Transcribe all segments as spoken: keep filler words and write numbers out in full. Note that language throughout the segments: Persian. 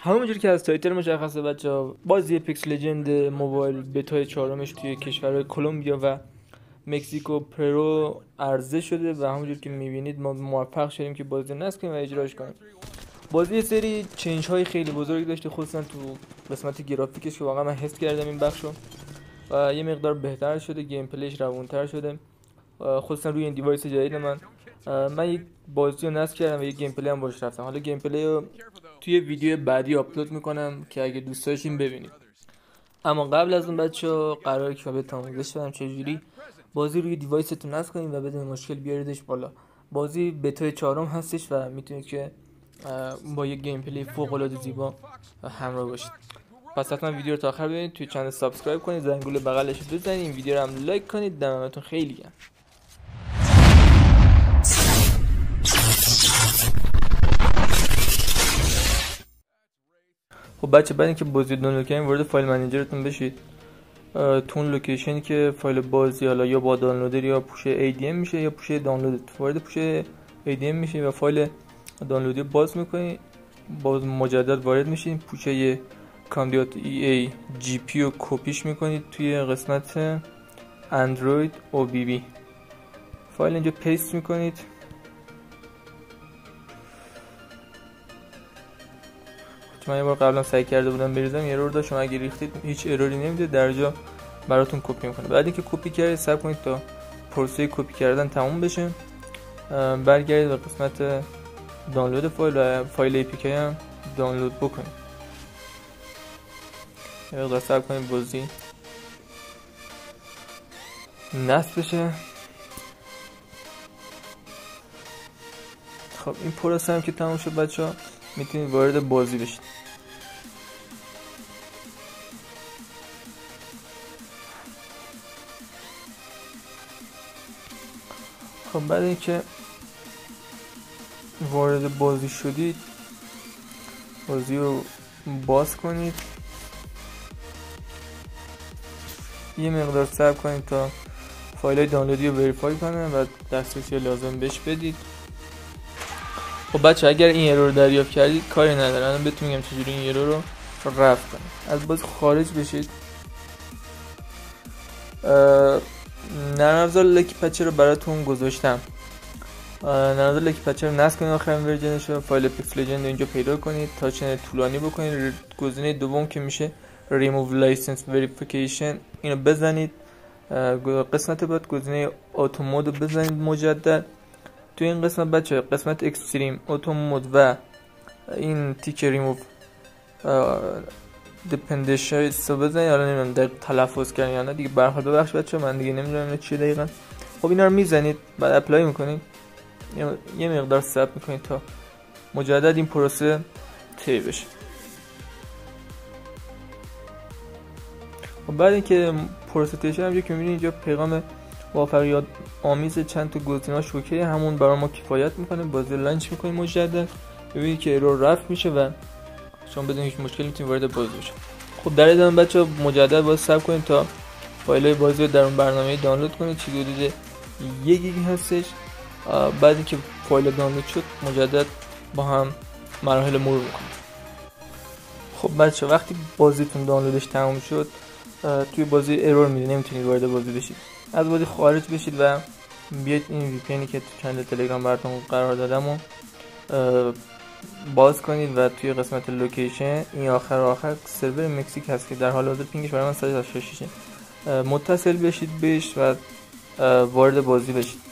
همونجور که از تایتل مشخصه بچه‌ها، بازی اپکس لجند موبایل بتای چهارمش توی کشورهای کلمبیا و مکزیکو پرو عرضه شده و همونجور که میبینید ما موفق شدیم که بازی نصب کنیم و اجراش کنیم. بازی سری چنج های خیلی بزرگی داشته، خصوصا تو قسمت گرافیکش که واقعا من حس کردم این بخشو و یه مقدار بهتر شده، گیم پلیش روونتر شده، خصوصا روی این دیوایس جدید من. من یک بازی رو نصب کردم و یک گیم پلی هم باش رفتم. حالا گیم پلی رو توی ویدیو بعدی آپلود میکنم که اگه دوست داشتین ببینید. اما قبل از اون بچه‌ها قراره که بهتون آموزش بدم چجوری بازی روی دیوایستون نصب کنید و بدون مشکل بیاریدش بالا. بازی بتای چهارم هستش و میتونید که با یک گیم پلی فوق العاده زیبا همراه باشید. پس حتما ویدیو رو تا آخر ببینید، توی چنل سابسکرایب کنید، زنگوله بغلش رو بزنید، این ویدیو رو هم لایک کنید. دمتون خیلی گرم. خب بچه، بعد اینکه بازی دانلود کردین وارد فایل منیجرتون بشید. تو اون لوکیشنی که فایل بازی حالا یا با دانلودر یا پوشه ای دی ام میشه یا پوشه دانلود، وارد پوشه ای دی ام میشین و فایل دانلودی باز میکنین. باز مجدد وارد میشین، پوشه کاندیات ای ای جی پی رو کپیش میکنید توی قسمت اندروید او بی بی. فایل اینجا پیست میکنید. من یه بار قبلا سعی کرده بودم بریزم، ایرور داشت. شما اگه ریختید هیچ اروری نمیده، در جا براتون کپی میکنه. بعد اینکه کپی کردید صبر کنید تا پروسه کپی کردن تموم بشه. برگردید به قسمت دانلود فایل و فایل ای پی کی هم دانلود بکنید. یه مقدار صبر کنید بازی نصب بشه. خب این پروسه هم که تموم شد بچه‌ها، میتونید وارد بازی بشید. خب بعد اینکه وارد بازی شدید، بازی رو باز کنید. یه مقدار صبر کنید تا فایل های دانلودی رو وریفای کنه و دسترسی لازم بهش بدید. خب بچه، اگر این ایرور رو دریافت کردید کاری نداره، الان بهتون میگم چجوری این ایرور رو رفع کنید. از بازی خارج بشید. نرم افزار لکی پچر رو براتون گذاشتم. نرم افزار لکی پچر رو نصب کنید، آخرین ورژنش رو. فایل اپکس لجند رو اینجا پیدا کنید، تا چنل طولانی بکنید. گزینه دوم که میشه remove license verification اینو بزنید. قسمت بعد گزینه auto mode رو بزنید مجدد. تو این قسمت بچه، قسمت اکستریم auto mode و این تیک remove dependencies رو بزنید. حالا نمیدونم در تلفظ کردن یا نه دیگه، برخورد ببخش بچه من دیگه نمیدونم چی دقیقاً. خب اینا رو میزنید، بعد اپلای میکنید، یه مقدار صبر میکنید تا مجدد این پروسه طی بشه. خب بعد اینکه پروسه طی شد، همونجوری که میبینید اینجا پیغام موفقیت آمیز چند تا گزینه‌اش اوکی، همون برای ما کفایت میکنه. بازی لانچ میکنید مجدد، ببینید که ایرور رفع میشه و شما بدون هیچ مشکلی میتونید وارد بازی بشید. خب در ادامه بچه‌ها مجدد باید صبر کنید تا فایل‌های بازی رو در اون برنامه دانلود کنید. چیزی حدود یک گیگ هستش. بعد اینکه فایل دانلود شد مجدد با هم مراحل مرور میکنیم. خب بچه، وقتی بازیتون دانلودش تموم شد، توی بازی ایرور میده، نمیتونید وارد بازی بشید. از بازی خارج بشید و بیاید این وی پی ان که تو کانال تلگرام براتون قرار دادم و باز کنید و توی قسمت لوکیشن این آخر آخر سرور مکزیک هست که در حال حاضر پینگش برای من صد و هشتاد و شش متصل بشید بهش و وارد بازی بشید.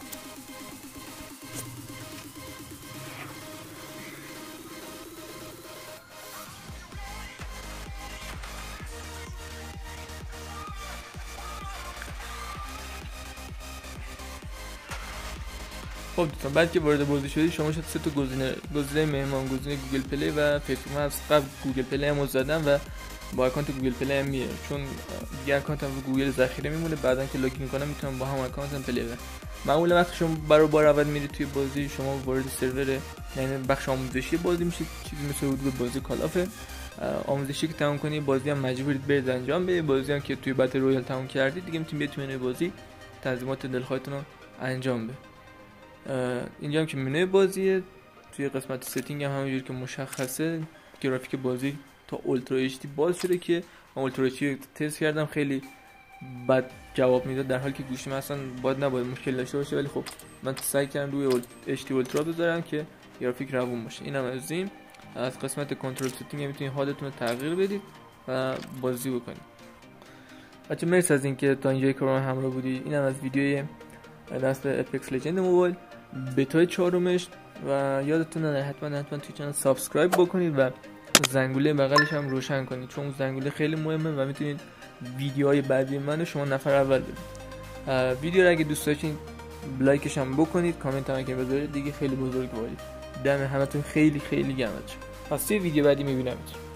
خب دوستان، بعد که وارد بازی شدید شما شد سه تا گزینه گزینه مهمان، گزینه گوگل پلی و فیسبوک. من از قبل گوگل پلی هم زدم و با اکانت گوگل پلی هم میره، چون دیگه اکانتم رو گوگل ذخیره میمونه. بعدن که لاگین کنم میتونم با هم اکانتم پلی برم. معمولا وقتی شما برای بار اول میرید توی بازی، شما وارد سرور یعنی بخش آموزشی بازی میشید، چیزی مثل حدود بازی کالافه. آموزشی که تمام کنید بازی هم مجبورید برید انجام بدید. بازی هم که توی بتل رویال تمام کردید دیگه میتونید بیاید توی بازی تنظیمات دلخواهتون رو انجام بدید. اینجا هم که منوی بازیه، توی قسمت ستینگ هم همونجوری که مشخصه گرافیک بازی تا اولترا اچ دی باز شده که من اولترا اچ دی تست کردم خیلی بد جواب میداد، در حالی که گوشی من اصلا باید نباید مشکل داشته باشه، ولی خب من سعی کردم روی اچ دی اولترا بذارم که گرافیک روون باشه. اینم از این. از قسمت کنترل ستینگ میتونید حالتون رو تغییر بدید و بازی بکنید. بچه مرسی از اینکه تا اینجای کار همراه بودی. اینم از ویدیوی نسل اپکس لجند موبایل بتای چهارمش و یادتون نره حتما حتما توی چنل سابسکرایب بکنید و زنگوله بغلش هم روشن کنید، چون زنگوله خیلی مهمه و میتونید ویدیوهای بعدی منو شما نفر اول ببینید. ویدیو رو اگه دوست داشتین لایکش هم بکنید، کامنت هم که بذارید دیگه خیلی بزرگوارید. دم همتون خیلی خیلی گرم. پس توی ویدیو بعدی میبینمتون.